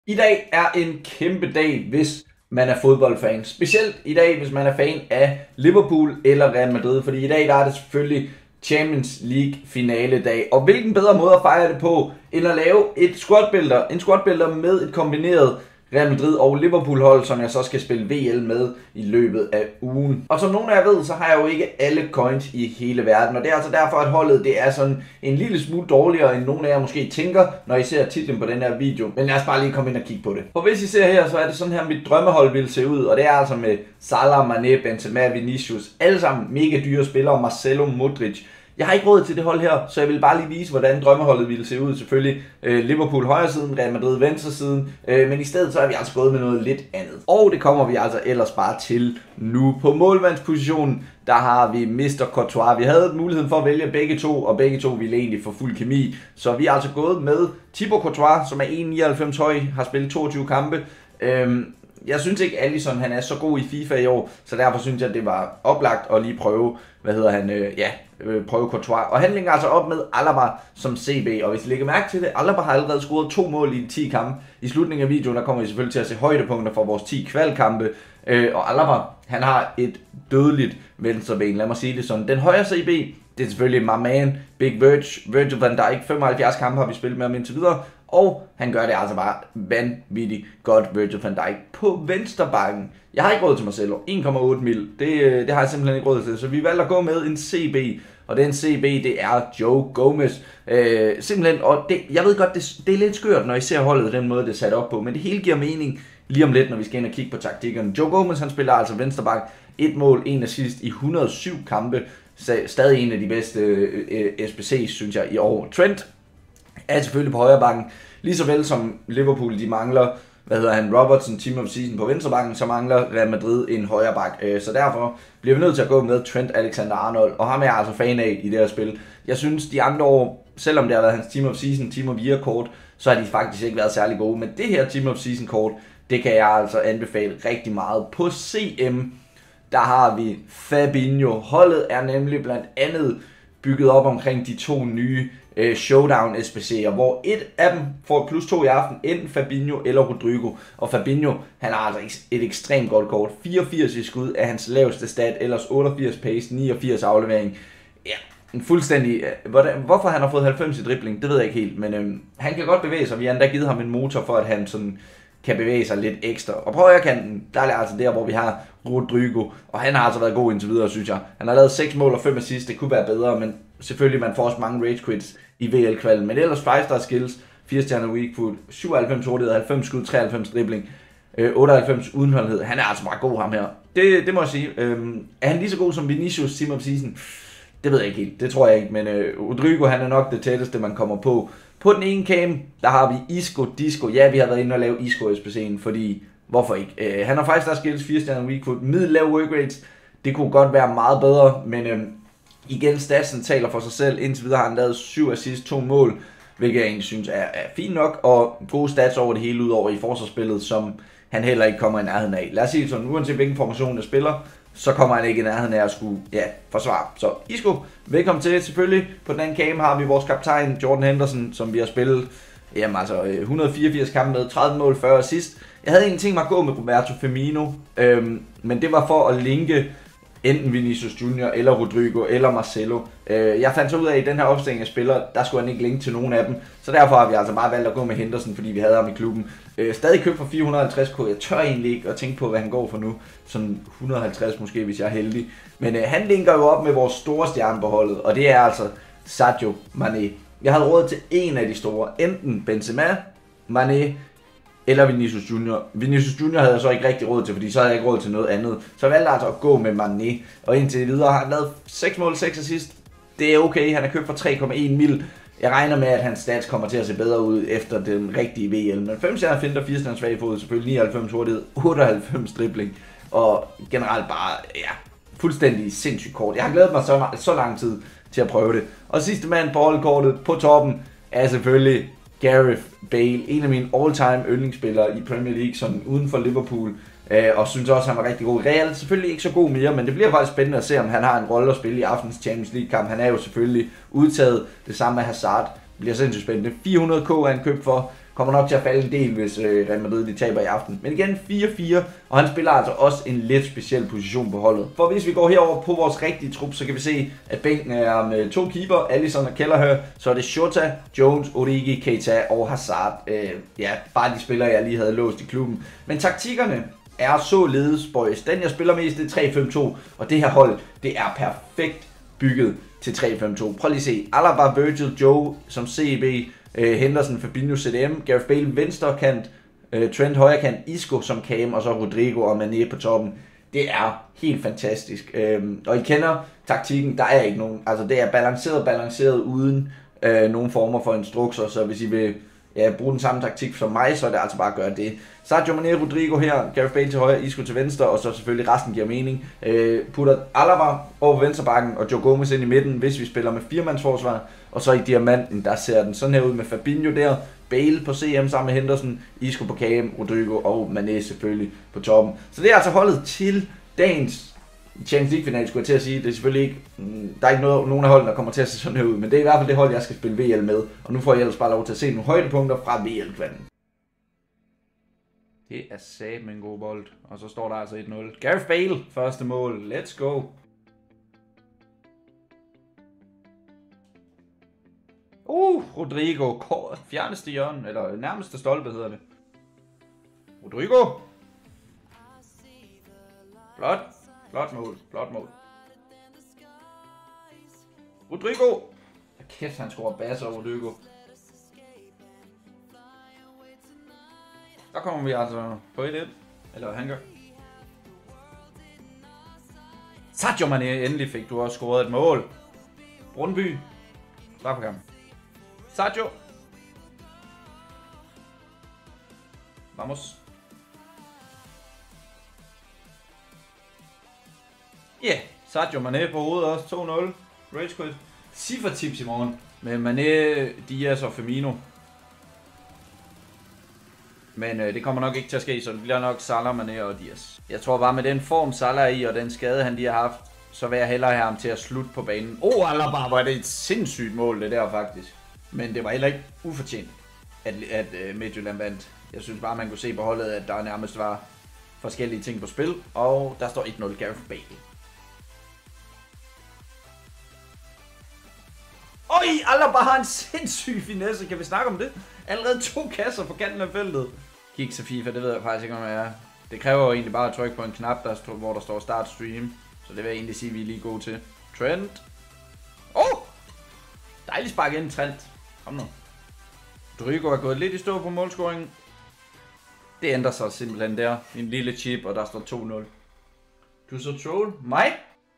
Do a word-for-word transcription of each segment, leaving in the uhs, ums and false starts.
I dag er en kæmpe dag, hvis man er fodboldfan. Specielt i dag, hvis man er fan af Liverpool eller Real Madrid. Fordi i dag der er det selvfølgelig Champions League finale dag. Og hvilken bedre måde at fejre det på, end at lave et squadbuilder. En squadbuilder med et kombineret Real Madrid og Liverpool hold, som jeg så skal spille V L med i løbet af ugen. Og som nogle af jer ved, så har jeg jo ikke alle coins i hele verden, og det er altså derfor, at holdet det er sådan en lille smule dårligere, end nogle af jer måske tænker, når I ser titlen på den her video. Men lad os bare lige komme ind og kigge på det. For hvis I ser her, så er det sådan her, mit drømmehold vil se ud, og det er altså med Salah, Mané, Benzema, Vinicius, alle sammen mega dyre spillere, Marcelo, Modric. Jeg har ikke råd til det hold her, så jeg vil bare lige vise, hvordan drømmeholdet ville se ud. Selvfølgelig øh, Liverpool højre siden, Real Madrid venstre siden, øh, men i stedet så er vi altså gået med noget lidt andet. Og det kommer vi altså ellers bare til nu. På målmandspositionen, der har vi mister Courtois. Vi havde muligheden for at vælge begge to, og begge to ville egentlig få fuld kemi. Så vi er altså gået med Thibaut Courtois, som er en komma nioghalvfems høj, har spillet toogtyve kampe. Øhm, Jeg synes ikke, Alisson han er så god i FIFA i år, så derfor synes jeg, at det var oplagt at lige prøve, hvad hedder han, øh, ja, øh, prøve Courtois. Og han ligger altså op med Alaba som C B, og hvis I lægger mærke til det, Alaba har allerede scoret to mål i de ti kampe. I slutningen af videoen, der kommer vi selvfølgelig til at se højdepunkter for vores ti kvalkampe, øh, og Alaba, han har et dødeligt venstreben, lad mig sige det sådan. Den højre C B, det er selvfølgelig my man, Big Virg, Virgil van Dijk, femoghalvfjerds kampe har vi spillet med ham indtil videre, og han gør det altså bare vanvittigt godt, Virgil van Dijk. På venstrebakken, jeg har ikke råd til Marcelo, en komma otte mil, det, det har jeg simpelthen ikke råd til, så vi valgte at gå med en C B, og den C B, det er Joe Gomez. Øh, simpelthen, og det, jeg ved godt, det, det er lidt skørt, når I ser holdet den måde, det er sat op på, men det hele giver mening lige om lidt, når vi skal ind og kigge på taktikkerne. Joe Gomez, han spiller altså venstreback, et mål, en assist i et hundrede og syv kampe, stadig en af de bedste øh, S B C's, synes jeg, i år. Trent er selvfølgelig på højre bakken, lige så vel som Liverpool, de mangler, hvad hedder han, Robertson, team of season på venstre bakken, så mangler Real Madrid en højre bak. Så derfor bliver vi nødt til at gå med Trent Alexander-Arnold, og ham er jeg altså fan af i det her spil. Jeg synes, de andre år, selvom det har været hans team of season, team of year kort, så har de faktisk ikke været særlig gode. Men det her team of season kort, det kan jeg altså anbefale rigtig meget. På C M, der har vi Fabinho. Holdet er nemlig blandt andet bygget op omkring de to nye øh, Showdown S B C'er, hvor et af dem får plus to i aften, enten Fabinho eller Rodrigo. Og Fabinho, han har altså et ekstremt godt kort. fireogfirs i skud er hans laveste stat, ellers otteogfirs pace, niogfirs aflevering. Ja, en fuldstændig... Hvordan, hvorfor han har fået halvfems i dribling, det ved jeg ikke helt, men øh, han kan godt bevæge sig. Vi har endda givet ham en motor for, at han sådan kan bevæge sig lidt ekstra. Og på højre kanten, der er det altså der, hvor vi har Rodrigo, og han har altså været god indtil videre, synes jeg. Han har lavet seks mål og fem assist, det kunne være bedre, men selvfølgelig, man får også mange rage quits i V L-kvalden. Men ellers five star skills, fire stjerner weak foot, syvoghalvfems hurtighed, halvfems skud, treoghalvfems dribling, otteoghalvfems udenholdhed. Han er altså bare god, ham her. Det, det må jeg sige. Øhm, er han lige så god som Vinicius team of season? Det ved jeg ikke helt, det tror jeg ikke, men øh, Rodrigo, han er nok det tætteste, man kommer på. På den ene cam, der har vi Isco Disco. Ja, vi har været inde og lave Isco S B C'en, fordi hvorfor ikke? Øh, han har five star skills, fire stjerner weak foot, middel-lav work rates. Det kunne godt være meget bedre, men øh, igen, statsen taler for sig selv. Indtil videre har han lavet syv assist, to mål, hvilket jeg egentlig synes er, er fint nok, og gode stats over det hele ud over i forsvarsspillet, som han heller ikke kommer i nærheden af. Lad os sige sådan, uanset hvilken formation der spiller, så kommer han ikke i nærheden af at skulle, ja, forsvare. Så Isco, velkommen til. Selvfølgelig på den anden cam har vi vores kaptajn Jordan Henderson, som vi har spillet, jamen altså et hundrede og fireogfirs kampe med, tredive mål, fyrre assist. Jeg havde egentlig tænkt mig at gå med Roberto Firmino, øhm, men det var for at linke enten Vinicius Junior eller Rodrigo eller Marcelo. Jeg fandt så ud af, at i den her opstilling af spillere, der skulle han ikke linke til nogen af dem. Så derfor har vi altså bare valgt at gå med Henderson, fordi vi havde ham i klubben. Stadig købt for fire hundrede og halvtreds k. Jeg tør egentlig ikke at tænke på, hvad han går for nu. Sådan et hundrede og halvtreds måske, hvis jeg er heldig. Men øh, han linker jo op med vores store stjerne på holdet, og det er altså Sadio Mané. Jeg havde råd til en af de store. Enten Benzema, Mané eller Vinicius Junior. Vinicius Junior havde jeg så ikke rigtig råd til, fordi så havde jeg ikke råd til noget andet. Så jeg valgte altså at gå med Mané, og indtil videre har han lavet seks mål, seks assist. Det er okay, han er købt for tre komma en mil. Jeg regner med, at hans stats kommer til at se bedre ud efter den rigtige V L. Men fem stjerner finder, fire stjerner svag fod, selvfølgelig nioghalvfems hurtighed, otteoghalvfems dribling. Og generelt bare, ja, fuldstændig sindssygt kort. Jeg har glædet mig så, så lang tid til at prøve det. Og sidste mand på holdkortet på toppen er selvfølgelig Gareth Bale, en af mine all-time yndlingsspillere i Premier League, sådan uden for Liverpool, øh, og synes også, han var rigtig god. Real selvfølgelig ikke så god mere, men det bliver faktisk spændende at se, om han har en rolle at spille i aftens Champions League-kamp. Han er jo selvfølgelig udtaget, det samme med Hazard. Det bliver sindssygt spændende. fire hundrede k er han købt for, kommer nok til at falde en del, hvis øh, Real Madrid de taber i aften. Men igen fire fire, og han spiller altså også en lidt speciel position på holdet. For hvis vi går herover på vores rigtige trup, så kan vi se, at bænken er med to keeper, Alisson og Kelleher. Så er det Shota, Jones, Origi, Keita og Hazard. Øh, ja, bare de spillere, jeg lige havde låst i klubben. Men taktikkerne er således, boys. Den jeg spiller mest, det er tre fem to, og det her hold, det er perfekt bygget til tre fem to. Prøv lige at se. Alaba, Virgil, Joe som C B, uh, Henderson, Fabinho, C D M, Gareth Bale venstre kant, uh, Trent højre kant, Isco som cam, og så Rodrigo og Mané på toppen. Det er helt fantastisk. Uh, og I kender taktikken, der er ikke nogen, altså det er balanceret, balanceret uden uh, nogen former for instrukser, så hvis I vil ja, bruge den samme taktik som mig, så er det altså bare at gøre det. Sadio Mané, Rodrigo her, Gareth Bale til højre, Isco til venstre, og så selvfølgelig resten giver mening. Øh, putter Alaba over på venstrebakken og Joe Gomez ind i midten, hvis vi spiller med firemandsforsvar. Og så i diamanten, der ser den sådan her ud med Fabinho der, Bale på C M sammen med Henderson, Isco på Cam, Rodrigo og Mané selvfølgelig på toppen. Så det er altså holdet til dagens Champions League finale, skulle jeg til at sige. Det er selvfølgelig ikke, der er ikke noget, nogen af holdene, der kommer til at se sådan her ud, men det er i hvert fald det hold, jeg skal spille V L med. Og nu får jeg ellers bare lov til at se nogle højdepunkter fra V L-kvalden. Det er sat med en god bold. Og så står der altså et nul. Gareth Bale, første mål. Let's go. Uh, Rodrigo. Fjerneste hjørne, eller nærmeste stolpe hedder det. Rodrigo. Flot. Flot mål. Flot mål. Rodrigo. Kæft, han scorer basser, Rodrigo. Der kommer vi altså på et et. Eller han gør. Sadio Mané, endelig fik du også scoret et mål. Brundby. Klar på kampen. Sadio. Vamos. Ja, yeah. Sadio Mané på hovedet også. to nul. Rage quit. Ciffer-tips i morgen. Med Mané, Diaz og Firmino. Men øh, det kommer nok ikke til at ske, så det bliver nok Salah, Mané og Diaz. Jeg tror bare med den form Salah er i, og den skade han lige har haft, så vil jeg hellere have ham til at slutte på banen. Åh, oh, Alaba, hvor er det et sindssygt mål det der faktisk. Men det var heller ikke ufortjent, at, at uh, Midtjylland vandt. Jeg synes bare, man kunne se på holdet, at der nærmest var forskellige ting på spil. Og der står et nul Gareth Bale. Øj, Alaba har en sindssyg finesse. Kan vi snakke om det? Allerede to kasser på kanten af feltet. Kig til FIFA, det ved jeg faktisk ikke, om jeg er. Det kræver jo egentlig bare at trykke på en knap, der står, hvor der står start stream. Så det vil jeg egentlig sige, at vi er lige gode til. Trent. Åh! Oh! Dejligt spark ind, Trent. Kom nu. Rodrigo er gået lidt i stå på målscoringen. Det ændrer sig simpelthen der. En lille chip, og der står to nul. Du så troll? Mig?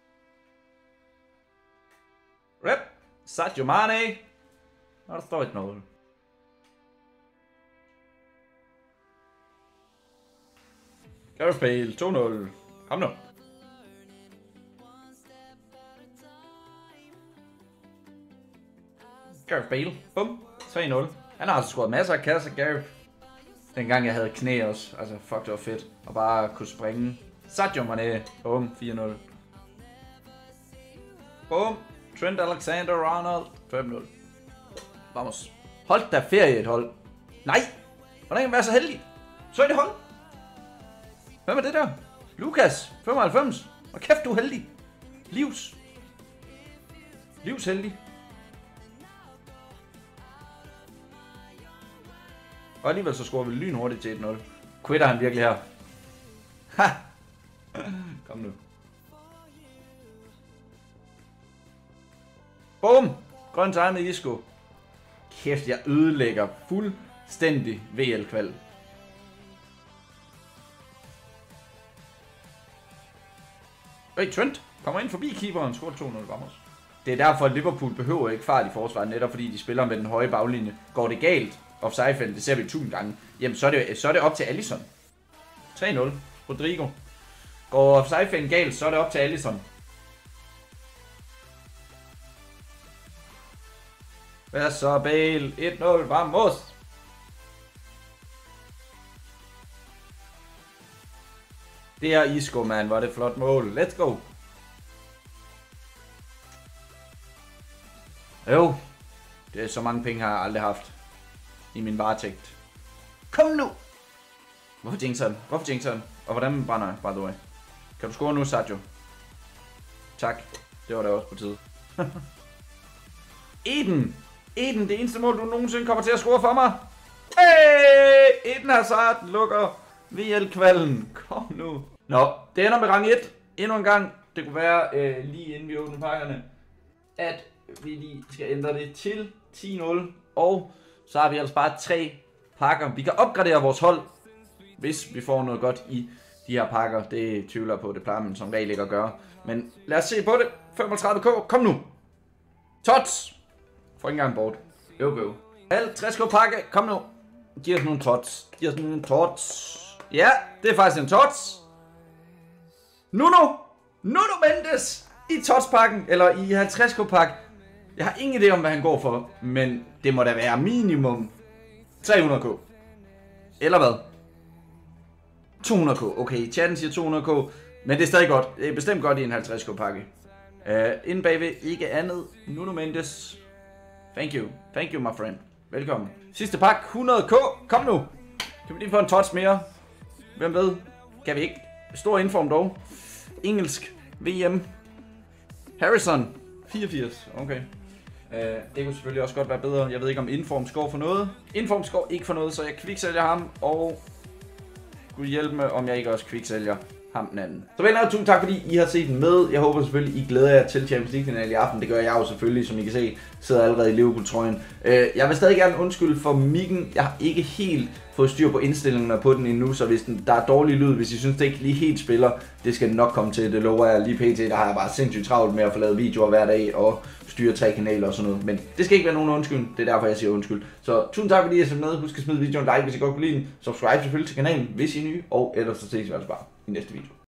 Rep. Sadio Mané. Og der står et nul. Gareth Bale, to nul. Kom nu. Gareth Bale, bum, tre nul. Han har altså scoret masser af kasser, Gareth. Dengang jeg havde knæ også, altså fuck det var fedt. Og bare kunne springe. Sadio Mané, bum, fire nul. Bum, Trent Alexander-Arnold, fem nul. Vamos. Hold da ferie et hold. Nej, hvordan kan man være så heldig? Så er det hold. Hvem er det der? Lukas, femoghalvfems. Og kæft, du er heldig. Livs. Livs heldig. Og alligevel så scorer vi lynhurtigt til et nul. Quitter han virkelig her? Ha! Kom nu. Bum! Grøn tegn med Isco. Kæft, jeg ødelægger fuldstændig V L-kval. Hey, Trent kommer ind forbi keeperen, scorer to nul, vamos. Det er derfor, at Liverpool behøver ikke fart i forsvaret, netop fordi de spiller med den høje baglinje. Går det galt, offside-fælden, det ser vi tusind gange, jamen så er det, så er det op til Alisson. tre nul, Rodrigo. Går offside-fælden galt, så er det op til Alisson. Hvad så, Bale? et nul, vamos! Det er Isco, man. Hvor er det flot mål. Let's go! Jo, det er så mange penge har jeg aldrig haft i min varetægt. Kom nu! Hvorfor jinxer han? Hvorfor jinxer han? Og hvordan brænder jeg, by the way? Kan du score nu, Sergio? Tak. Det var da også på tide. Eden! Eden, det eneste mål, du nogensinde kommer til at score for mig. Hey! Eden Hazard lukker V L-kvalden. Kom nu. Nå, det ender med rang et. Endnu en gang. Det kunne være, øh, lige inden vi åbner pakkerne, at vi lige skal ændre det til ti nul. Og så har vi altså bare tre pakker. Vi kan opgradere vores hold, hvis vi får noget godt i de her pakker. Det tvivler på, det plejer man som regel ikke at gøre. Men lad os se på det. femogtredive k. Kom nu. Tots. Få ikke engang bort. Jo, jo. halvtreds k pakke. Kom nu. Giv os nogle tots. Giv os nogle tots. Ja, det er faktisk en tots. Nuno. Nuno Mendes. I tots-pakken. Eller i halvtreds k pakke. Jeg har ingen idé om, hvad han går for. Men det må da være minimum tre hundrede k. Eller hvad? to hundrede k. Okay, chatten siger to hundrede k. Men det er stadig godt. Det er bestemt godt i en halvtreds k pakke. Uh, inden bagved ikke andet. Nuno Mendes. Thank you. Thank you, my friend. Velkommen. Sidste pakke. hundrede k. Kom nu. Kan vi lige få en touch mere? Hvem ved? Kan vi ikke? Stor inform dog. Engelsk. V M. Harrison. fireogfirs. Okay. Uh, det kunne selvfølgelig også godt være bedre. Jeg ved ikke om inform score for noget. Inform score ikke for noget, så jeg kviksælger ham. Og Gud hjælpe mig, om jeg ikke også kviksælger ham den anden. Så venner, tusind tak fordi I har set den med. Jeg håber selvfølgelig I glæder jer til Champions League finale i aften. Det gør jeg jo selvfølgelig, som I kan se, sidder allerede i Liverpool-trøjen. Jeg vil stadig gerne undskylde for mikken. Jeg har ikke helt fået styr på indstillingerne på den endnu, så hvis den, der er dårlig lyd, hvis I synes det ikke lige helt spiller, det skal nok komme til. Det lover jeg lige pt. Der har jeg bare sindssygt travlt med at få lavet videoer hver dag og styre tre kanaler og sådan noget. Men det skal ikke være nogen undskyld. Det er derfor jeg siger undskyld. Så tusind tak fordi I har set med. Husk at smide videoen like, hvis I godt kunne lide den. Subscribe selvfølgelig til kanalen, hvis I er nye. Og ellers så ses vi altså bare i næste video.